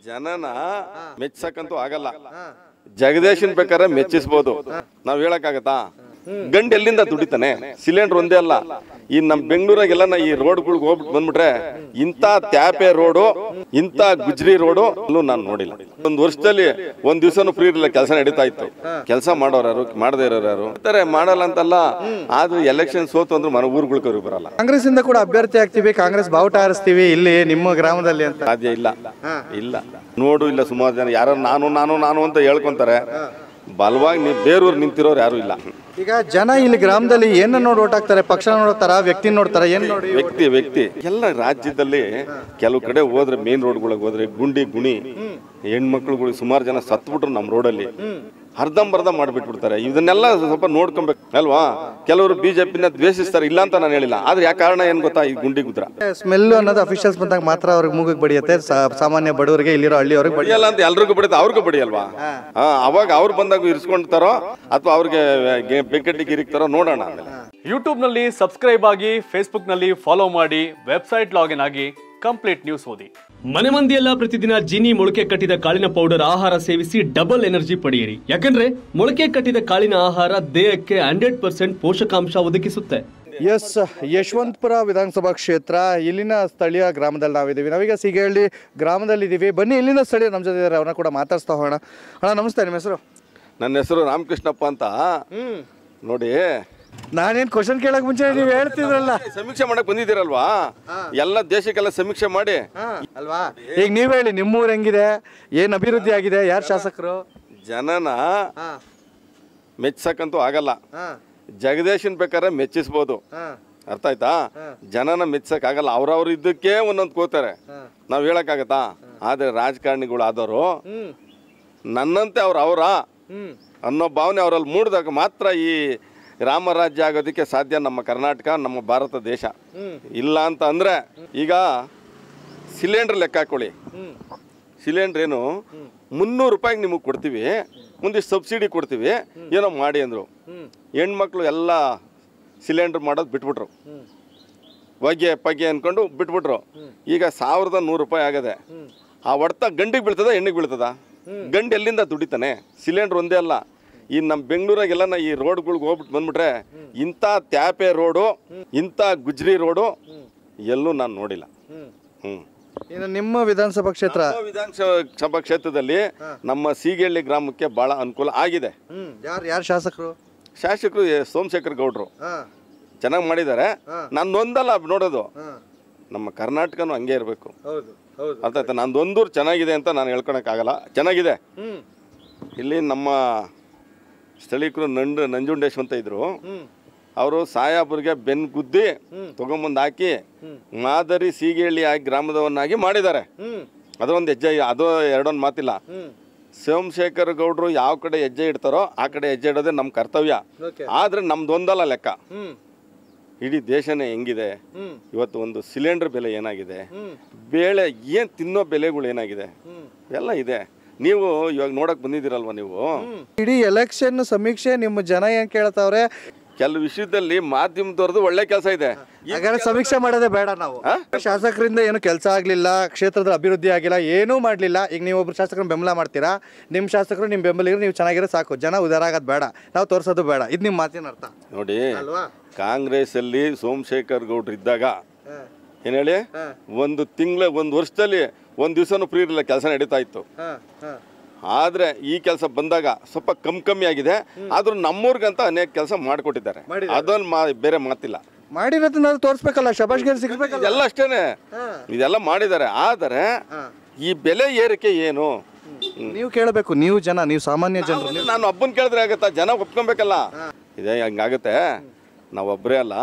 ಜನನ ಮೆಚ್ಚಕ್ಕಂತೂ ಆಗಲ್ಲ. ಜಗದೀಶನ್ ಬೇಕಾದ್ರೆ ಮೆಚ್ಚಿಸಬಹುದು, ನಾವ್ ಹೇಳಕ್ಕಾಗತ್ತಾ? ಗಂಡ ಎಲ್ಲಿಂದ ದುಡಿತಾನೆ? ಸಿಲಿಂಡರ್ ಒಂದೇ ಅಲ್ಲ, ಈ ನಮ್ ಬೆಂಗಳೂರಾಗೆಲ್ಲ ಈ ರೋಡ್ಗಳಿಗೆ ಹೋಗ್ಬಿಟ್ಟು ಬಂದ್ಬಿಟ್ರೆ ಇಂತ ತ್ಯಾಪೆ ರೋಡು, ಇಂತ ಗುಜ್ರಿ ರೋಡು ಅಲ್ಲೂ ನಾನು ನೋಡಿಲ್ಲ. ಒಂದ್ ವರ್ಷದಲ್ಲಿ ಒಂದ್ ದಿವಸನೂ ಫ್ರೀ ಇರಲಿಲ್ಲ, ಕೆಲಸ ನಡೀತಾ ಇತ್ತು. ಕೆಲಸ ಮಾಡೋರು ಯಾರು, ಮಾಡದೇ ಇರೋರು ಯಾರು? ಮಾಡಲ್ಲ ಅಂತಲ್ಲ, ಆದ್ರೂ ಎಲೆಕ್ಷನ್ ಸೋತು ಅಂದ್ರೆ ಮನ ಊರುಗಳು ಬರಲ್ಲ. ಕಾಂಗ್ರೆಸ್ ಇಂದ ಕೂಡ ಅಭ್ಯರ್ಥಿ ಆಗ್ತೀವಿ, ಕಾಂಗ್ರೆಸ್ ಬಾವುಟ ಹಾರಿಸ್ತೀವಿ ಇಲ್ಲಿ ನಿಮ್ಮ ಗ್ರಾಮದಲ್ಲಿ ಅಂತ ಸಾಧ್ಯ ಇಲ್ಲ. ಇಲ್ಲ ನೋಡು, ಇಲ್ಲ ಸುಮಾರು ಜನ ಯಾರು ನಾನು ನಾನು ನಾನು ಅಂತ ಹೇಳ್ಕೊಂತಾರೆ. ಬಲವಾಗಿ ನೀವು ಬೇರೂರು ನಿಂತಿರೋರು ಯಾರು ಇಲ್ಲ. ಈಗ ಜನ ಇಲ್ಲಿ ಗ್ರಾಮದಲ್ಲಿ ಏನ ನೋಡಿ ಓಟ್ ಹಾಕ್ತಾರೆ? ಪಕ್ಷ ನೋಡ್ತಾರ, ವ್ಯಕ್ತಿ ನೋಡ್ತಾರ? ಏನ್ ನೋಡಿ? ವ್ಯಕ್ತಿ ಎಲ್ಲ ರಾಜ್ಯದಲ್ಲಿ ಕೆಲವು ಕಡೆ ಹೋದ್ರೆ ಮೇನ್ ರೋಡ್ಗಳಿಗೆ ಹೋದ್ರೆ ಗುಣಿ ಹೆಣ್ಮಕ್ಳುಗಳು ಸುಮಾರು ಜನ ಸತ್ಬಿಟ್ರು ನಮ್ಮ ರೋಡಲ್ಲಿ. ಅರ್ಧಂಬರ್ಧ ಮಾಡಿಬಿಟ್ಬಿಡ್ತಾರೆ. ಇದನ್ನೆಲ್ಲ ಸ್ವಲ್ಪ ನೋಡ್ಕೊಬೇಕು ಅಲ್ವಾ? ಕೆಲವರು ಬಿಜೆಪಿನ ದ್ವೇಷಿಸ್ತಾರೆ, ಇಲ್ಲ ಅಂತ ನಾನು ಹೇಳಿಲ್ಲ. ಆದ್ರೆ ಯಾಕೆ ಕಾರಣ ಏನ್ ಗೊತ್ತಾ? ಈ ಗುಂಡಿ ಗುದ್ರ ಸ್ಮೆಲ್ ಅನ್ನೋದು ಅಫಿಷಿಯಲ್ಸ್ ಬಂದಾಗ ಮಾತ್ರ ಅವ್ರಿಗೆ ಮೂಗಿಗೆ ಬಡಿಯುತ್ತೆ, ಸಾಮಾನ್ಯ ಬಡವರಿಗೆ ಇಲ್ಲಿರೋ ಹಳ್ಳಿಯವ್ರಿಗೆ ಬಡಿಯಲ್ಲ ಅಂತ ಎಲ್ರಿಗೂ ಬಡಿಯುತ್ತೆ, ಅವ್ರಿಗೂ ಬಡಿಯಲ್ವಾ? ಅವಾಗ ಅವ್ರು ಬಂದಾಗ ಇರಿಸ್ಕೊಂತಾರೋ ಅಥವಾ ಅವ್ರಿಗೆ ಬೆಂಕಟ್ಟಿಗೆ ಇರಿಕ್ತಾರೋ ನೋಡೋಣ. ಯೂಟ್ಯೂಬ್ ನಲ್ಲಿ ಸಬ್ಸ್ಕ್ರೈಬ್ ಆಗಿ, ಫೇಸ್ಬುಕ್ ನಲ್ಲಿ ಫಾಲೋ ಮಾಡಿ, ವೆಬ್ಸೈಟ್ ಲಾಗಿನ್ ಆಗಿ ಕಂಪ್ಲೀಟ್ ನ್ಯೂಸ್ ಓದಿ. ಮನೆ ಮಂದಿಯೆಲ್ಲ ಪ್ರತಿದಿನ ಜೀನಿ ಮೊಳಕೆ ಕಟ್ಟಿದ ಕಾಳಿನ ಪೌಡರ್ ಆಹಾರ ಸೇವಿಸಿ ಡಬಲ್ ಎನರ್ಜಿ ಪಡೆಯಿರಿ. ಯಾಕಂದ್ರೆ ಮೊಳಕೆ ಕಟ್ಟಿದ ಕಾಳಿನ ಆಹಾರ ದೇಹಕ್ಕೆ 100% ಪೋಷಕಾಂಶ ಒದಗಿಸುತ್ತೆ. ಎಸ್, ಯಶವಂತಪುರ ವಿಧಾನಸಭಾ ಕ್ಷೇತ್ರ, ಇಲ್ಲಿನ ಸ್ಥಳೀಯ ಗ್ರಾಮದಲ್ಲಿ ನಾವಿದ್ದೀವಿ. ನಾವೀಗ ಸೀಗೇಹಳ್ಳಿ ಗ್ರಾಮದಲ್ಲಿ ಇದ್ದೀವಿ. ಬನ್ನಿ, ಇಲ್ಲಿನ ಸ್ಥಳೀಯ ನಮ್ಮ ಜೊತೆ ಇದ್ದಾರೆ, ಅವ್ರನ್ನ ಕೂಡ ಮಾತಾಡ್ಸ್ತಾ ಹೋಗೋಣ. ಅಣ್ಣ ನಮಸ್ತೆ, ನಿಮ್ಮ ಹೆಸರು? ನನ್ನ ಹೆಸರು ರಾಮಕೃಷ್ಣಪ್ಪ ಅಂತ. ನೋಡಿ, ನಾನೇನ್ ಕ್ವಶನ್ ಕೇಳಕ್ ಮುಂಚೆ ನೀವು ಹೇಳ್ತಿದ್ರಲ್ಲ, ಸಮೀಕ್ಷೆ ಮಾಡಕ್ ಬಂದಿದ್ದೀರಲ್ವಾ? ಎಲ್ಲ ದೇಶಕ್ಕೆಲ್ಲ ಸಮೀಕ್ಷೆ ಮಾಡಿ ಅಲ್ವಾ? ಈಗ ನೀವ್ ಹೇಳಿ, ನಿಮ್ಮೂರ್ ಹೆಂಗಿದೆ, ಏನ್ ಅಭಿವೃದ್ಧಿ ಆಗಿದೆ, ಯಾರು ಶಾಸಕರು? ಜನನ ಮೆಚ್ಚಕ್ಕಂತೂ ಆಗಲ್ಲ. ಜಗದೀಶನ್ ಬೇಕಾದ್ರೆ ಮೆಚ್ಚಿಸಬಹುದು, ಅರ್ಥ ಆಯ್ತಾ? ಜನನ ಮೆಚ್ಚಕ್ ಆಗಲ್ಲ. ಅವ್ರವ್ರ ಇದ್ದಕ್ಕೆ ಒಂದೊಂದು ಕೋತಾರೆ, ನಾವ್ ಹೇಳಕ್ಕಾಗತ್ತಾ? ಆದ್ರೆ ರಾಜಕಾರಣಿಗಳು ಆದವರು ನನ್ನಂತೆ ಅವ್ರ ಅನ್ನೋ ಭಾವನೆ ಅವರಲ್ಲಿ ಮೂಡಿದಾಗ ಮಾತ್ರ ಈ ರಾಮರಾಜ್ಯ ಆಗೋದಕ್ಕೆ ಸಾಧ್ಯ. ನಮ್ಮ ಕರ್ನಾಟಕ, ನಮ್ಮ ಭಾರತ ದೇಶ. ಇಲ್ಲ ಅಂತ ಅಂದ್ರೆ, ಈಗ ಸಿಲಿಂಡರ್ ಲೆಕ್ಕ ಹಾಕೊಳ್ಳಿ. ಸಿಲಿಂಡರ್ ಏನು 300 ರೂಪಾಯಿಗೆ ನಿಮಗೆ ಕೊಡ್ತೀವಿ, ಮುಂದಿಷ್ಟು ಸಬ್ಸಿಡಿ ಕೊಡ್ತೀವಿ, ಏನೋ ಮಾಡಿ ಅಂದರು. ಹೆಣ್ಮಕ್ಳು ಎಲ್ಲ ಸಿಲಿಂಡರ್ ಮಾಡೋದು ಬಿಟ್ಬಿಟ್ರು, ಪಗ್ಗೆ ಅಂದ್ಕೊಂಡು ಬಿಟ್ಬಿಟ್ರು. ಈಗ 1100 ರೂಪಾಯಿ ಆಗದೆ. ಆ ಹೊಡ್ತ ಗಂಡಿಗೆ ಬೀಳ್ತದ, ಹೆಣ್ಣಿಗೆ ಬೀಳ್ತದ? ಗಂಡು ಎಲ್ಲಿಂದ ದುಡಿತಾನೆ? ಸಿಲಿಂಡರ್ ಒಂದೇ ಅಲ್ಲ, ಈ ನಮ್ಮ ಬೆಂಗಳೂರಾಗೆಲ್ಲ ಈ ರೋಡ್ಗಳಿಗೆ ಹೋಗ್ಬಿಟ್ಟು ಬಂದ್ಬಿಟ್ರೆ ಇಂಥ ತ್ಯಾಪೆ ರೋಡು, ಇಂಥ ಗುಜ್ರಿ ರೋಡು ಎಲ್ಲೂ ನಾನು ನೋಡಿಲ್ಲ. ಇನ್ನು ನಿಮ್ಮ ವಿಧಾನಸಭಾ ಕ್ಷೇತ್ರ? ವಿಧಾನಸಭಾ ಕ್ಷೇತ್ರದಲ್ಲಿ ನಮ್ಮ ಸೀಗೇಹಳ್ಳಿ ಗ್ರಾಮಕ್ಕೆ ಬಹಳ ಅನುಕೂಲ ಆಗಿದೆ. ಯಾರು ಶಾಸಕರು? ಶಾಸಕರು ಸೋಮಶೇಖರ್ ಗೌಡ್ರು ಚೆನ್ನಾಗಿ ಮಾಡಿದ್ದಾರೆ. ನಂದೊಂದಲ್ಲ ನೋಡೋದು, ನಮ್ಮ ಕರ್ನಾಟಕನೂ ಹಂಗೆ ಇರಬೇಕು. ಅರ್ಥ ಆಯ್ತಾ? ನಂದೊಂದೂರು ಚೆನ್ನಾಗಿದೆ ಅಂತ ನಾನು ಹೇಳ್ಕೊಳಕ್ಕಾಗಲ್ಲ, ಚೆನ್ನಾಗಿದೆ. ಇಲ್ಲಿ ನಮ್ಮ ಸ್ಥಳೀಕರು ನಂಜುಂಡೇಶ್ ಅಂತ ಇದ್ರು, ಅವರು ಸಾಯಾಬ್ರಿಗೆ ಬೆನ್ ಗುದ್ದಿ ತಗೊಂಬಂದು ಹಾಕಿ ಮಾದರಿ ಸೀಗೇಹಳ್ಳಿ ಗ್ರಾಮದವನ್ನಾಗಿ ಮಾಡಿದ್ದಾರೆ. ಅದೊಂದು ಹೆಜ್ಜೆ, ಅದು ಎರಡೊಂದು ಮಾತಿಲ್ಲ. ಸೋಮಶೇಖರ್ ಗೌಡ್ರು ಯಾವ ಕಡೆ ಹೆಜ್ಜೆ ಇಡ್ತಾರೋ ಆ ಕಡೆ ಹೆಜ್ಜೆ ಇಡೋದೇ ನಮ್ಮ ಕರ್ತವ್ಯ. ಆದ್ರೆ ನಮ್ದೊಂದಲ್ಲ ಲೆಕ್ಕ, ಇಡೀ ದೇಶನೇ ಹೆಂಗಿದೆ ಇವತ್ತು. ಒಂದು ಸಿಲಿಂಡರ್ ಬೆಲೆ ಏನಾಗಿದೆ, ಬೇಳೆ ಏನ್ ತಿನ್ನೋ ಬೆಲೆಗಳು ಏನಾಗಿದೆ, ಎಲ್ಲ ಇದೆ. ನೀವು ಇವಾಗ ನೋಡಕ್ ಬಂದಿದ್ದೀರಲ್ವ ನೀವು? ಇಡೀ ಎಲೆಕ್ಷನ್ ಸಮೀಕ್ಷೆ ನಿಮ್ಮ ಜನ ಏನ್ ಕೇಳ್ತಾವ್ರೆ? ಕೆಲವು ವಿಷಯದಲ್ಲಿ ಮಾಧ್ಯಮದವ್ರದ್ದು ಒಳ್ಳೆ ಕೆಲಸ ಇದೆ, ಹಾಗಾದ್ರೆ ಸಮೀಕ್ಷೆ ಮಾಡೋದೇ ಬೇಡ ನಾವು. ಶಾಸಕರಿಂದ ಏನು ಕೆಲಸ ಆಗ್ಲಿಲ್ಲ, ಕ್ಷೇತ್ರದ ಅಭಿವೃದ್ಧಿ ಆಗಿಲ್ಲ, ಏನೂ ಮಾಡ್ಲಿಲ್ಲ. ಈಗ ನೀವು ಒಬ್ರು ಶಾಸಕರನ್ನ ಬೆಂಬಲ ಮಾಡ್ತೀರಾ, ನಿಮ್ಮ ಶಾಸಕರು ನಿಮ್ಮ ಬೆಂಬಲಿಗರು ನೀವು ಚೆನ್ನಾಗಿರೋ ಸಾಕು, ಜನ ಉದಾರ ಆಗೋದು ಬೇಡ, ನಾವು ತೋರ್ಸೋದು ಬೇಡ. ಇದು ನಿಮ್ಮ ಮಾತಿನ ಅರ್ಥ ನೋಡಿ. ಕಾಂಗ್ರೆಸ್ ಅಲ್ಲಿ ಸೋಮಶೇಖರ್ ಗೌಡ್ರು ಇದ್ದಾಗ ಏನ್ ಹೇಳಿ, ಒಂದು ವರ್ಷದಲ್ಲಿ ಒಂದ್ ದಿವಸನೂ ಫ್ರೀ ಇರಲಿಲ್ಲ, ಕೆಲಸ ನಡೀತಾ ಇತ್ತು. ಆದ್ರೆ ಈ ಕೆಲಸ ಬಂದಾಗ ಸ್ವಲ್ಪ ಕಮ್ಮಿ ಆಗಿದೆ. ಆದ್ರೂ ನಮ್ಮೂರ್ಗಂತ ಅನೇಕ ಕೆಲಸ ಮಾಡಿಕೊಟ್ಟಿದ್ದಾರೆ, ಅದೊಂದು ಬೇರೆ ಮಾತಿಲ್ಲ. ಮಾಡಿರೋದನ್ನ ತೋರಿಸ್ಬೇಕಲ್ಲ, ಶಬಾಷ್ಗಿರಿ ಸಿಗ್ಬೇಕಲ್ಲ, ಎಲ್ಲ ಅಷ್ಟೇನೆ. ಇದೆಲ್ಲ ಮಾಡಿದ್ದಾರೆ. ಆದರೆ ಈ ಬೆಲೆ ಏರಿಕೆ ಏನು ನೀವು ಕೇಳಬೇಕು. ನೀವು ಜನ, ನೀವು ಸಾಮಾನ್ಯ ಜನರು. ನಾನು ಒಬ್ಬನ್ ಕೇಳಿದ್ರೆ ಆಗತ್ತಾ? ಜನ ಒಪ್ಕೊಬೇಕಲ್ಲ. ಇದೇ ಹಂಗಾಗತ್ತೆ. ನಾವೊಬ್ಬರೇ ಅಲ್ಲ,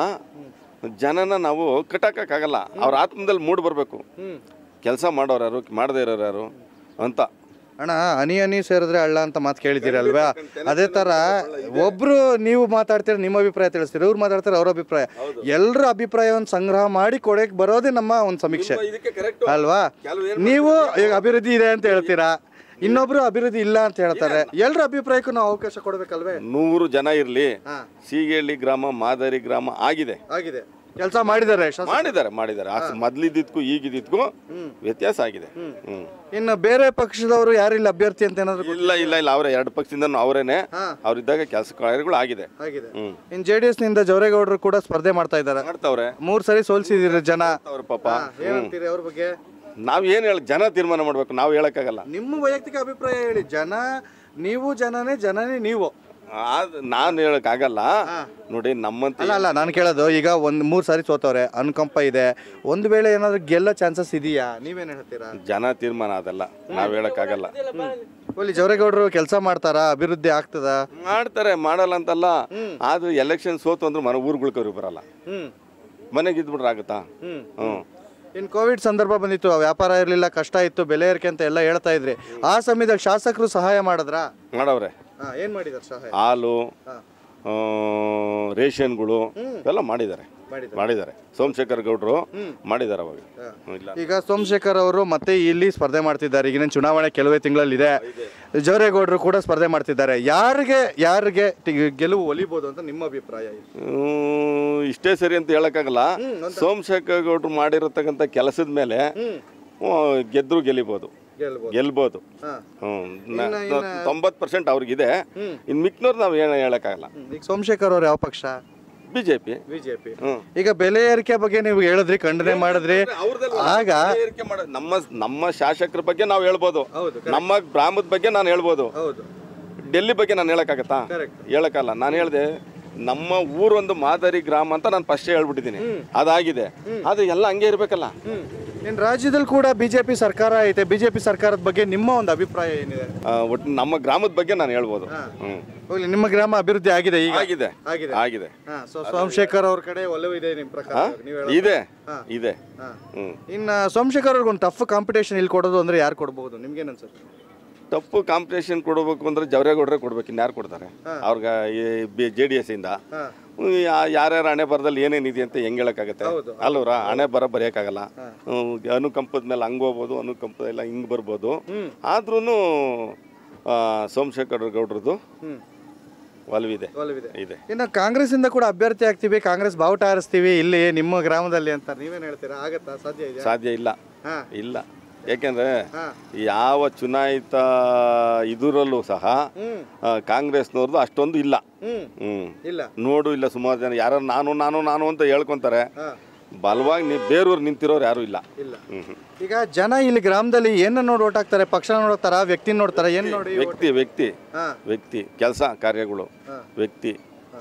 ಜನನ ನಾವು ಕಟ್ಟಕ್ಕಾಗಲ್ಲ. ಅವ್ರ ಆತ್ಮದಲ್ಲಿ ಮೂಡ್ ಬರಬೇಕು. ಕೆಲಸ ಮಾಡೋರು ಯಾರು, ಮಾಡದೇ ಇರೋರು ಯಾರು ಅಂತ. ಅಣ್ಣ, ಹನಿ ಸೇರಿದ್ರೆ ಹಳ್ಳ ಅಂತ ಮಾತು ಕೇಳಿದ್ದೀರಲ್ವಾ? ಅದೇ ತರ ಒಬ್ರು ನೀವು ಮಾತಾಡ್ತೀರ, ನಿಮ್ಮ ಅಭಿಪ್ರಾಯ ತಿಳಿಸ್ತೀರಿ, ಇವ್ರು ಮಾತಾಡ್ತಾರೆ ಅವ್ರ ಅಭಿಪ್ರಾಯ. ಎಲ್ಲರ ಅಭಿಪ್ರಾಯವನ್ನು ಸಂಗ್ರಹ ಮಾಡಿ ಕೊಡಕ್ಕೆ ಬರೋದೇ ನಮ್ಮ ಒಂದು ಸಮೀಕ್ಷೆ ಅಲ್ವಾ? ನೀವು ಈಗ ಅಭಿವೃದ್ಧಿ ಇದೆ ಅಂತ ಹೇಳ್ತೀರಾ, ಇನ್ನೊಬ್ರು ಅಭಿವೃದ್ಧಿ ಇಲ್ಲ ಅಂತ ಹೇಳ್ತಾರೆ. ಎಲ್ಲರ ಅಭಿಪ್ರಾಯಕ್ಕೂ ನಾವು ಅವಕಾಶ ಕೊಡ್ಬೇಕಲ್ವೇ? 100 ಜನ ಇರ್ಲಿ, ಸೀಗೇಹಳ್ಳಿ ಗ್ರಾಮ ಮಾದರಿ ಗ್ರಾಮ ಆಗಿದೆ. ಕೆಲಸ ಮಾಡಿದ್ದಾರೆ ಮಾಡಿದ್ದಾರೆ ಮೊದ್ಲಿದ್ದಕ್ಕೂ ಈಗಿದ್ದಕ್ಕೂ ವ್ಯತ್ಯಾಸ ಆಗಿದೆ. ಇನ್ನು ಬೇರೆ ಪಕ್ಷದವರು ಯಾರಿಲ್ಲ ಅಭ್ಯರ್ಥಿ ಅಂತ ಏನಾದ್ರು ಇಲ್ಲ ಅವರೇ 2 ಪಕ್ಷದಿಂದ ಅವರೇನೆ ಅವ್ರಿದ್ದಾಗ ಕೆಲಸ ಕಾರ್ಯಗಳು ಆಗಿದೆ. ಇನ್ನು JDS ನಿಂದ ಜವರೇಗೌಡರು ಕೂಡ ಸ್ಪರ್ಧೆ ಮಾಡ್ತಾವ್ರೆ. 3 ಸರಿ ಸೋಲ್ಸಿದಿರ ಜನ ಅವ್ರ ಪಾಪ. ಏನಂತೀರಿ ಅವ್ರ ಬಗ್ಗೆ? ನಾವ್ ಏನ್ ಹೇಳ ಜನ ತೀರ್ಮಾನ ಮಾಡ್ಬೇಕು, ನಾವು ಹೇಳಕ್ಕಾಗಲ್ಲ. ನಿಮ್ಮ ವೈಯಕ್ತಿಕ ಅಭಿಪ್ರಾಯ ಹೇಳಿ. ನೀವು ಜನನೇ ನೀವು. ನಾನು ಹೇಳಕ್ಕಾಗಲ್ಲ ನೋಡಿ. ನಮ್ಮಂತ ಅಲ್ಲ ನಾನು ಕೇಳೋದು, ಈಗ 3 ಸಾರಿ ಸೋತವ್ರೆ, ಅನುಕಂಪ ಇದೆ, ಒಂದು ವೇಳೆ ಏನಾದ್ರು ಗೆಲ್ಲೋ ಚಾನ್ಸಸ್ ಇದೆಯಾ? ನೀವೇನ್ ಹೇಳ್ತೀರಾ? ಜನ ತೀರ್ಮಾನ ಅದಲ್ಲ, ನಾವ್ ಹೇಳಕ್ಕಾಗಲ್ಲ. ಇಲ್ಲಿ ಜವರೇಗೌಡರು ಕೆಲಸ ಮಾಡ್ತಾರಾ? ಅಭಿವೃದ್ಧಿ ಆಗ್ತದ? ಮಾಡ್ತಾರೆ, ಮಾಡಲ್ಲ ಅಂತಲ್ಲ. ಆದ್ರೂ ಎಲೆಕ್ಷನ್ ಸೋತು ಅಂದ್ರೆ ಊರುಗಳಿಗೆ ಬರಲ್ಲ, ಮನೆಗೆ ಇದ್ಬಿಟ್ರೆ ಆಗುತ್ತಾ? ಇನ್ನು ಕೋವಿಡ್ ಸಂದರ್ಭ ಬಂದಿತ್ತು, ವ್ಯಾಪಾರ ಇರಲಿಲ್ಲ, ಕಷ್ಟ ಇತ್ತು, ಬೆಲೆ ಏರಿಕೆ ಅಂತ ಎಲ್ಲ ಹೇಳ್ತಾ ಇದ್ರಿ. ಆ ಸಮಯದಲ್ಲಿ ಶಾಸಕರು ಸಹಾಯ ಮಾಡವ್ರೆ? ಏನ್ ಮಾಡಿದಾರೆ ಸಹಾಯ? ಹಾಲು, ರೇಷನ್ಗಳು ಎಲ್ಲ ಮಾಡಿದ್ದಾರೆ. ಸೋಮಶೇಖರ್ ಗೌಡ್ರು ಮಾಡಿದ್ದಾರೆ ಅವಾಗ. ಈಗ ಸೋಮಶೇಖರ್ ಅವರು ಮತ್ತೆ ಇಲ್ಲಿ ಸ್ಪರ್ಧೆ ಮಾಡ್ತಿದ್ದಾರೆ. ಈಗಿನ ಚುನಾವಣೆ ಕೆಲವೇ ತಿಂಗಳಲ್ಲಿ ಇದೆ. ಜವರೇಗೌಡರು ಕೂಡ ಸ್ಪರ್ಧೆ ಮಾಡ್ತಿದ್ದಾರೆ. ಯಾರಿಗೆ ಗೆಲುವು ಒಲಿಬಹುದು ಅಂತ ನಿಮ್ಮ ಅಭಿಪ್ರಾಯ? ಇಷ್ಟೇ ಸರಿ ಅಂತ ಹೇಳಕ್ಕಾಗಲ್ಲ. ಸೋಮಶೇಖರ್ ಗೌಡ್ರು ಮಾಡಿರತಕ್ಕಂಥ ಕೆಲಸದ ಮೇಲೆ ಗೆದ್ರು ಗೆಲ್ಬಹುದು. 90% ಅವ್ರಿಗಿದೆ. ಇನ್ ಮಿಕ್ನವ್ರು ನಾವ್ ಏನು ಹೇಳಕ್ಕಾಗಲ್ಲ. ಈಗ ಸೋಮಶೇಖರ್ ಅವ್ರು ಯಾವ ಪಕ್ಷ? ಬಿಜೆಪಿ. ಈಗ ಬೆಲೆ ಏರಿಕೆ ಬಗ್ಗೆ ನೀವು ಹೇಳಿದ್ರಿ, ಖಂಡನೆ ಮಾಡಿದ್ರಿ. ಆಗ ನಮ್ಮ ಶಾಸಕರ ಬಗ್ಗೆ ನಾವು ಹೇಳ್ಬೋದು, ನಮ್ಮ ಗ್ರಾಮದ ಬಗ್ಗೆ ನಾನು ಹೇಳ್ಬೋದು. ಡೆಲ್ಲಿ ಬಗ್ಗೆ ನಾನು ಹೇಳಕ್ಕಾಗತ್ತಾ? ಹೇಳಕ್ಕಾಗಲ್ಲ. ನಾನು ಹೇಳ್ದೆ ನಮ್ಮ ಊರೊಂದು ಮಾದರಿ ಗ್ರಾಮ ಅಂತ ನಾನು ಫಸ್ಟ್ ಹೇಳ್ಬಿಟ್ಟಿದ್ದೀನಿ. ಅದಾಗಿದೆ, ಆದ್ರೆ ಎಲ್ಲ ಹಂಗೆ ಇರ್ಬೇಕಲ್ಲ. ಇನ್ನು ರಾಜ್ಯದಲ್ಲಿ ಕೂಡ ಬಿಜೆಪಿ ಸರ್ಕಾರ ಐತೆ. ಬಿಜೆಪಿ ಸರ್ಕಾರದ ಬಗ್ಗೆ ನಿಮ್ಮ ಒಂದು ಅಭಿಪ್ರಾಯ ಏನಿದೆ? ಒಟ್ಟು ನಮ್ಮ ಗ್ರಾಮದ ಬಗ್ಗೆ ನಾನು ಹೇಳ್ಬೋದು. ಹೋಗ್ಲಿ, ನಿಮ್ಮ ಗ್ರಾಮ ಅಭಿವೃದ್ಧಿ ಆಗಿದೆ? ಈಗ ಆಗಿದೆ. ಸೋಮಶೇಖರ್ ಅವ್ರ ಕಡೆ ಒಲವು ಇದೆ ನಿಮ್ಮ ಪ್ರಕಾರ? ಇದೆ. ಇನ್ನು ಸೋಮಶೇಖರ್ ಅವ್ರಿಗೆ ಒಂದು ಟಫ್ ಕಾಂಪಿಟೇಷನ್ ಇಲ್ಲಿ ಕೊಡೋದು ಅಂದ್ರೆ ಯಾರು ಕೊಡ್ಬಹುದು? ನಿಮ್ಗೇನು ಅನ್ಸುತ್ತೆ? ಟಫ್ ಕಾಂಪಿಟೇಷನ್ ಕೊಡಬೇಕು ಅಂದ್ರೆ ಜವರೇಗೌಡರೇ ಕೊಡ್ಬೇಕು. ಇನ್ಯಾರು ಕೊಡ್ತಾರೆ ಅವ್ರಿಗೆ? JDS ಇಂದ ಯಾರ್ಯಾರ ಹಣೆ ಬರದಲ್ಲಿ ಏನೇನಿದೆ ಅಂತ ಹೆಂಗ್ ಹೇಳಕ್ಕಾಗತ್ತೆ ಅಲ್ವರ? ಹಣೆ ಬರ ಬರೆಯಕ್ಕಾಗಲ್ಲ. ಅನುಕಂಪದ ಮೇಲೆ ಹಂಗ್ ಹೋಗ್ಬೋದು, ಅನುಕಂಪ ಎಲ್ಲ ಹಿಂಗ್ ಬರ್ಬೋದು. ಆದ್ರೂ ಸೋಮಶೇಖರ್ ಗೌಡ್ರದ್ದು ಒಲವಿದೆ. ಇನ್ನು ಕಾಂಗ್ರೆಸ್ ಇಂದ ಕೂಡ ಅಭ್ಯರ್ಥಿ ಆಗ್ತೀವಿ, ಕಾಂಗ್ರೆಸ್ ಬಾವುಟ ಹಾರಿಸ್ತೀವಿ ಇಲ್ಲಿ ನಿಮ್ಮ ಗ್ರಾಮದಲ್ಲಿ ಅಂತ ನೀವೇನ್ ಹೇಳ್ತೀರಾ? ಆಗತ್ತಾ? ಸಾಧ್ಯ ಇಲ್ಲ. ಯಾಕೆಂದ್ರೆ ಯಾವ ಚುನಾಯಿತ ಇದರಲ್ಲೂ ಸಹ ಕಾಂಗ್ರೆಸ್ನವ್ರದ್ದು ಅಷ್ಟೊಂದು ಇಲ್ಲ. ಇಲ್ಲ ಸುಮಾರು ಜನ ಯಾರು ನಾನು ಅಂತ ಹೇಳ್ಕೊಂತಾರೆ. ಬಲವಾಗಿ ಬೇರೂರು ನಿಂತಿರೋರು ಯಾರು ಇಲ್ಲ. ಈಗ ಜನ ಇಲ್ಲಿ ಗ್ರಾಮದಲ್ಲಿ ಏನ ನೋಡಿ ಓಟ್ ಹಾಕ್ತಾರೆ? ಪಕ್ಷ ನೋಡ್ತಾರ, ವ್ಯಕ್ತಿ ನೋಡ್ತಾರ? ಏನ್ ನೋಡಿ? ವ್ಯಕ್ತಿ ಕೆಲಸ ಕಾರ್ಯಗಳು, ವ್ಯಕ್ತಿ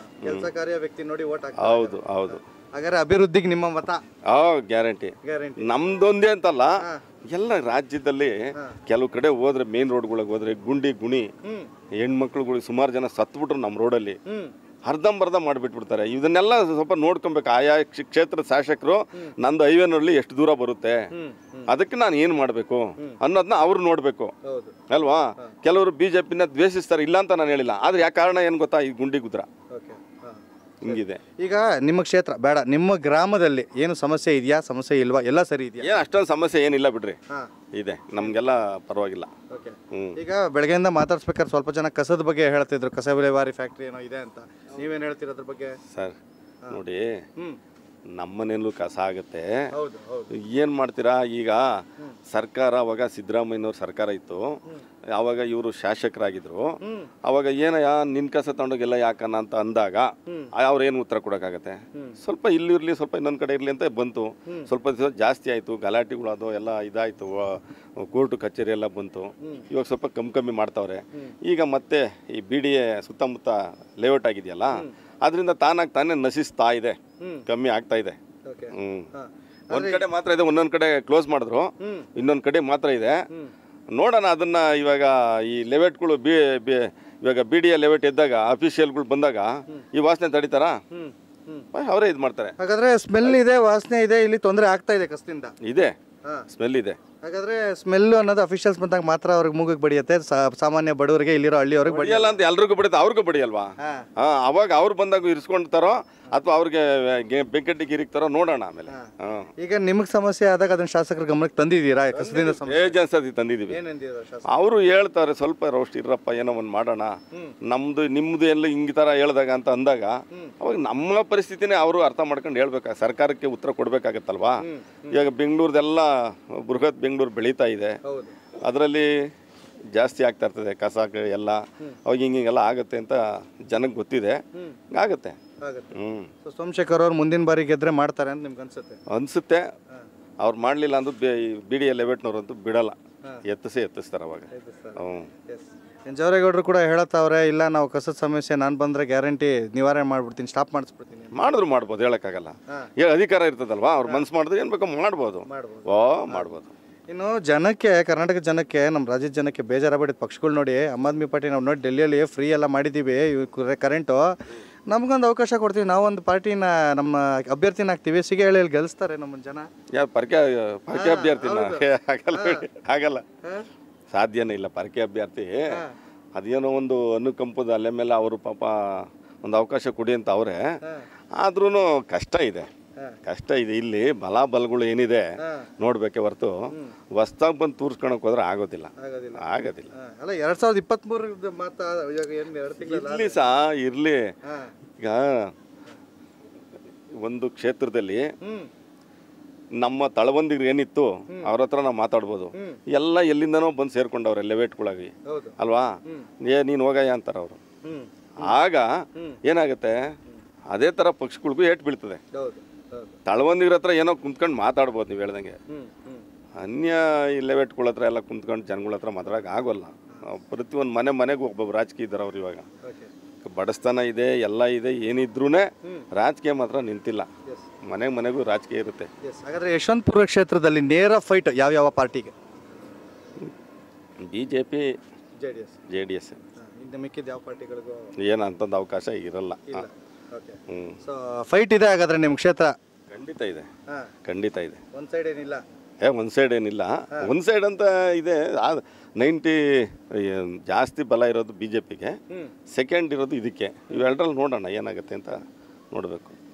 ನೋಡಿ ಓಟ್ ಹಾಕ್ತಾರೆ. ಹೌದು. ಹಾಗಾದ್ರೆ ಅಭಿವೃದ್ಧಿಗೆ ನಿಮ್ಮ ಮತ? ಗ್ಯಾರಂಟಿ. ನಮ್ದೊಂದೇ ಅಂತಲ್ಲ, ಎಲ್ಲ ರಾಜ್ಯದಲ್ಲಿ ಕೆಲವು ಕಡೆ ಹೋದ್ರೆ ಮೇನ್ ರೋಡ್ಗಳಿಗೆ ಹೋದ್ರೆ ಗುಣಿ ಹೆಣ್ಮಕ್ಳುಗಳಿಗೆ ಸುಮಾರು ಜನ ಸತ್ಬಿಟ್ರು ನಮ್ಮ ರೋಡಲ್ಲಿ. ಅರ್ಧಂಬರ್ಧ ಮಾಡಿಬಿಟ್ಬಿಡ್ತಾರೆ. ಇದನ್ನೆಲ್ಲ ಸ್ವಲ್ಪ ನೋಡ್ಕೊಬೇಕು. ಆಯಾ ಕ್ಷೇತ್ರದ ಶಾಸಕರು ನಂದು ಹೈವೇನಲ್ಲಿ ಎಷ್ಟು ದೂರ ಬರುತ್ತೆ, ಅದಕ್ಕೆ ನಾನು ಏನು ಮಾಡಬೇಕು ಅನ್ನೋದನ್ನ ಅವ್ರು ನೋಡಬೇಕು ಅಲ್ವಾ? ಕೆಲವರು ಬಿಜೆಪಿನ ದ್ವೇಷಿಸ್ತಾರೆ, ಇಲ್ಲ ಅಂತ ನಾನು ಹೇಳಿಲ್ಲ. ಆದ್ರೆ ಯಾಕೆ ಕಾರಣ ಏನು ಗೊತ್ತಾ? ಈ ಗುಂಡಿ ಗುದ್ರ ಹಿಂಗಿದೆ. ಈಗ ನಿಮ್ಮ ಕ್ಷೇತ್ರ ಬೇಡ, ನಿಮ್ಮ ಗ್ರಾಮದಲ್ಲಿ ಏನು ಸಮಸ್ಯೆ ಇದೆಯಾ? ಸಮಸ್ಯೆ ಇಲ್ವಾ? ಎಲ್ಲ ಸರಿ ಇದೆಯಾ? ಏನು ಅಷ್ಟೊಂದು ಸಮಸ್ಯೆ ಏನಿಲ್ಲ ಬಿಡ್ರಿ, ಇದೆ, ನಮ್ಗೆಲ್ಲ ಪರವಾಗಿಲ್ಲ. ಈಗ ಬೆಳಗ್ಗೆಯಿಂದ ಮಾತಾಡ್ಸ್ಬೇಕಾದ್ರೆ ಸ್ವಲ್ಪ ಜನ ಕಸದ ಬಗ್ಗೆ ಹೇಳ್ತಿದ್ರು, ಕಸ ವಿಲೇವಾರಿ ಫ್ಯಾಕ್ಟ್ರಿ ಏನೋ ಇದೆ ಅಂತ. ನೀವೇನು ಹೇಳ್ತೀರ ಅದ್ರ ಬಗ್ಗೆ? ಸರ್ ನೋಡಿ, ನಮ್ಮನೇಲೂ ಕಸ ಆಗುತ್ತೆ. ಏನು ಮಾಡ್ತೀರಾ? ಈಗ ಸರ್ಕಾರ ಅವಾಗ ಸಿದ್ದರಾಮಯ್ಯನವ್ರ ಸರ್ಕಾರ ಇತ್ತು, ಅವಾಗ ಇವರು ಶಾಸಕರಾಗಿದ್ರು. ಅವಾಗ ಏನಯ್ಯ ನಿನ್ ಕಸ ತಗೊಂಡೋಗೆಲ್ಲ ಯಾಕನ್ನ ಅಂತ ಅಂದಾಗ ಅವ್ರೇನು ಉತ್ತರ ಕೊಡೋಕ್ಕಾಗತ್ತೆ? ಸ್ವಲ್ಪ ಇಲ್ಲಿರ್ಲಿ, ಸ್ವಲ್ಪ ಇನ್ನೊಂದು ಕಡೆ ಇರಲಿ ಅಂತ ಬಂತು. ಸ್ವಲ್ಪ ದಿವಸ ಜಾಸ್ತಿ ಆಯಿತು, ಗಲಾಟೆಗಳು ಅದು ಎಲ್ಲ ಇದಾಯಿತು, ಕೋರ್ಟು ಕಚೇರಿ ಎಲ್ಲ ಬಂತು. ಇವಾಗ ಸ್ವಲ್ಪ ಕಮ್ಮಿ ಮಾಡ್ತಾವ್ರೆ. ಈಗ ಮತ್ತೆ ಈ BDA ಸುತ್ತಮುತ್ತ ಲೇಔಟ್ ಆಗಿದೆಯಲ್ಲ, ಅದರಿಂದ ತಾನೇ ನಶಿಸ್ತಾ ಇದೆ, ಕಮ್ಮಿ ಆಗ್ತಾ ಇದೆ. ಒಂದ್ ಕಡೆ ಮಾತ್ರ ಇದೆ, ಒಂದೊಂದ್ ಕಡೆ ಕ್ಲೋಸ್ ಮಾಡಿದ್ರು, ಇನ್ನೊಂದ್ ಕಡೆ ಮಾತ್ರ ಇದೆ. ನೋಡೋಣ ಅದನ್ನ. ಇವಾಗ ಈ ಲೆವೆಟ್ಗಳು ಇವಾಗ BDA ಲೆವೆಟ್ ಇದ್ದಾಗ ಅಫಿಷಿಯಲ್ಗಳು ಬಂದಾಗ ಈ ವಾಸನೆ ತಡಿತಾರ? ಅವರೇ ಇದು ಮಾಡ್ತಾರೆ. ಹಾಗಾದ್ರೆ ಸ್ಮೆಲ್ ಇದೆ, ವಾಸನೆ ಇದೆ, ಇಲ್ಲಿ ತೊಂದರೆ ಆಗ್ತಾ ಇದೆ ಕಸದಿಂದ? ಇದೆ, ಸ್ಮೆಲ್ ಇದೆ. ಹಾಗಾದ್ರೆ ಸ್ಮೆಲ್ಲು ಅನ್ನೋದು ಅಫಿಷಿಯಲ್ಸ್ ಬಂದಾಗ ಮಾತ್ರ ಅವ್ರಿಗೆ ಮೂಗಿಗೆ ಬಡಿಯುತ್ತೆ, ಸಾಮಾನ್ಯ ಬಡವರಿಗೆ ಇಲ್ಲಿರೋ ಹಳ್ಳಿಯವ್ರಿಗೆ ಬಡಿಯಲ್ಲ ಅಂತ ಎಲ್ರಿಗೂ ಬಡಿಯುತ್ತೆ, ಅವ್ರಿಗೂ ಬಡಿಯಲ್ವಾ? ಅವಾಗ ಅವ್ರು ಬಂದಾಗ ಇರಿಸ್ಕೊಂತಾರೋ ಅಥವಾ ಅವ್ರಿಗೆ ಬೆಂಕಟ್ಟಿಗೆ ಇರಿಕ್ತಾರೋ ನೋಡೋಣ ಆಮೇಲೆ. ಈಗ ನಿಮಗೆ ಸಮಸ್ಯೆ ಆದಾಗ ಅದನ್ನ ಶಾಸಕರ ಗಮನಕ್ಕೆ ತಂದಿದ್ದೀರಾ? ಕಸದಿಂದ ಏಜೆನ್ಸಿ ತಂದಿದ್ದೀವಿ. ಅವರು ಹೇಳ್ತಾರೆ ಸ್ವಲ್ಪ ರೋಸ್ಟ್ ಇರಪ್ಪ, ಏನೋ ಒಂದು ಮಾಡೋಣ, ನಿಮ್ದು ಎಲ್ಲ ಹಿಂಗೆ ಥರ ಹೇಳ್ದಾಗ ಅಂತ ಅಂದಾಗ ಅವಾಗ ನಮ್ಮ ಪರಿಸ್ಥಿತಿನೇ ಅವರು ಅರ್ಥ ಮಾಡ್ಕೊಂಡು ಹೇಳ್ಬೇಕಾಗ ಸರ್ಕಾರಕ್ಕೆ ಉತ್ತರ ಕೊಡ್ಬೇಕಾಗತ್ತಲ್ವಾ? ಈಗ ಬೆಂಗಳೂರದೆಲ್ಲ ಬೃಹತ್ ಬೆಂಗಳೂರು ಬೆಳೀತಾ ಇದೆ, ಅದರಲ್ಲಿ ಜಾಸ್ತಿ ಆಗ್ತಾ ಇರ್ತದೆ ಕಸ ಎಲ್ಲ, ಅವಾಗ ಹಿಂಗೆಲ್ಲ ಆಗುತ್ತೆ ಅಂತ ಜನಕ್ಕೆ ಗೊತ್ತಿದೆ, ಆಗುತ್ತೆ. ಸೋಮಶೇಖರ್ ಅವ್ರು ಮುಂದಿನ ಬಾರಿ ಗೆದ್ರೆ ಮಾಡ್ತಾರೆ ಅಂತ ನಿಮ್ಗೆ ಅನ್ಸುತ್ತೆ. ಅವ್ರು ಮಾಡಲಿಲ್ಲ ಅಂದ್ರೂ BDA 11 ಅಂತೂ ಬಿಡಲ್ಲ, ಎತ್ತಿಸ್ತಾರೆ ಅವಾಗ. ಜವರೇಗೌಡರು ಕೂಡ ಹೇಳತ್ತವ್ರೆ, ಇಲ್ಲ ನಾವು ಕಸದ ಸಮಸ್ಯೆ ನಾನು ಬಂದರೆ ಗ್ಯಾರಂಟಿ ನಿವಾರಣೆ ಮಾಡ್ಬಿಡ್ತೀನಿ, ಸ್ಟಾಪ್ ಮಾಡಿಸ್ಬಿಡ್ತೀನಿ. ಮಾಡಿದ್ರು ಮಾಡ್ಬೋದು, ಹೇಳೋಕ್ಕಾಗಲ್ಲ. ಅಧಿಕಾರ ಇರ್ತದಲ್ವಾ, ಅವ್ರು ಮನ್ಸು ಮಾಡಿದ್ರೆ ಏನು ಬೇಕೋ ಮಾಡ್ಬೋದು. ಮಾಡ್ಬೋದು. ಇನ್ನು ಜನಕ್ಕೆ, ಕರ್ನಾಟಕ ಜನಕ್ಕೆ, ನಮ್ಮ ರಾಜ್ಯದ ಜನಕ್ಕೆ ಬೇಜಾರಾಗ್ಬಿಟ್ಟಿದ್ದು ಪಕ್ಷಗಳು ನೋಡಿ. ಆಮ್ ಆದ್ಮಿ ಪಾರ್ಟಿ ನಾವು ನೋಡಿ ಡೆಲ್ಲಿಯಲ್ಲಿ ಫ್ರೀ ಎಲ್ಲ ಮಾಡಿದ್ದೀವಿ ಕರೆಂಟು, ನಮಗೊಂದು ಅವಕಾಶ ಕೊಡ್ತೀವಿ, ನಾವೊಂದು ಪಾರ್ಟಿನ ನಮ್ಮ ಅಭ್ಯರ್ಥಿನ ಹಾಕ್ತೀವಿ, ಸಿಗೆ ಹೇಳಿ ಗೆಲ್ಲಿಸ್ತಾರೆ ನಮ್ಮ ಜನ. ಯಾರು ಪರ್ಕೆ ಅಭ್ಯರ್ಥಿನ? ಆಗಲ್ಲ, ಸಾಧ್ಯನೇ ಇಲ್ಲ. ಪರ್ಕೆ ಅಭ್ಯರ್ಥಿ ಅದೇನೋ ಒಂದು ಅನುಕಂಪದ ಅಲೆ ಮೇಲೆ ಅವರು ಪಾಪ ಒಂದು ಅವಕಾಶ ಕೊಡಿ ಅಂತ ಅವರೇ, ಆದ್ರೂ ಕಷ್ಟ ಇದೆ. ಇಲ್ಲಿ ಬಲಗಳು ಏನಿದೆ ನೋಡ್ಬೇಕೆ ಹೊರತು ಹೊಸ್ದಾಗಿ ಬಂದು ತೂರ್ಸ್ಕೊಳಕ್ ಹೋದ್ರೆ ಆಗೋದಿಲ್ಲ. ಅಲ್ಲ 2023 ಇರ್ಲಿ. ಈಗ ಒಂದು ಕ್ಷೇತ್ರದಲ್ಲಿ ನಮ್ಮ ತಳಬಂದಿಗ್ರು ಏನಿತ್ತು ಅವ್ರ ಹತ್ರ ನಾವು ಮಾತಾಡ್ಬೋದು. ಎಲ್ಲ ಎಲ್ಲಿಂದನೋ ಬಂದು ಸೇರ್ಕೊಂಡವ್ರೆ ಲೆವೇಟ್ಗಳಾಗಿ ಅಲ್ವಾ, ನೀನು ಹೋಗಯ್ಯ ಅಂತಾರ ಅವರು. ಆಗ ಏನಾಗುತ್ತೆ, ಅದೇ ಥರ ಪಕ್ಷಗಳಿಗೂ ಏಟ್ ಬೀಳ್ತದೆ. ತಳಬಂದಿಗ್ರ ಹತ್ರ ಏನೋ ಕುಂತ್ಕೊಂಡು ಮಾತಾಡ್ಬೋದು ನೀವು ಹೇಳ್ದಂಗೆ. ಅನ್ಯ ಲೆವೆಟ್ಗಳ ಹತ್ರ ಎಲ್ಲ ಕುಂತ್ಕೊಂಡು ಜನಗಳ ಹತ್ರ ಮಾತಾಡೋಕೆ ಆಗೋಲ್ಲ. ಪ್ರತಿಯೊಂದು ಮನೆಗೂ ಒಬ್ಬೊಬ್ಬ ರಾಜಕೀಯ ಇದ್ದಾರೆ ಅವ್ರು. ಇವಾಗ ಬಡಸ್ತನ ಇದೆ, ಎಲ್ಲ ಇದೆ, ಏನಿದ್ರೂ ರಾಜಕೀಯ ಮಾತ್ರ ನಿಂತಿಲ್ಲ. ಮನೆಗೂ ರಾಜಕೀಯ ಇರುತ್ತೆ. ಹಾಗಾದ್ರೆ ಯಶವಂತಪುರ ಕ್ಷೇತ್ರದಲ್ಲಿ ನೇರ ಫೈಟ್ ಯಾವ ಪಾರ್ಟಿಗೆ? BJP, JDS. ಮಿಕ್ಕಿದ ಯಾವ ಪಾರ್ಟಿಗಳಿಗೂ ಏನಂತಂದು ಅವಕಾಶ ಇರಲ್ಲ. ಫೈಟ್ ಇದೆ ಹಾಗಾದ್ರೆ ನಿಮ್ಮ ಕ್ಷೇತ್ರ? ಖಂಡಿತ ಇದೆ. ಒಂದು ಸೈಡ್ ಏನಿಲ್ಲ. ಒಂದು ಸೈಡ್ ಅಂತ ಇದೆ. 90 ಜಾಸ್ತಿ ಬಲ ಇರೋದು BJPಗೆ, ಸೆಕೆಂಡ್ ಇರೋದು ಇದಕ್ಕೆ. ಇವೆರಡರಲ್ಲಿ ನೋಡೋಣ ಏನಾಗುತ್ತೆ ಅಂತ ನೋಡಬೇಕು.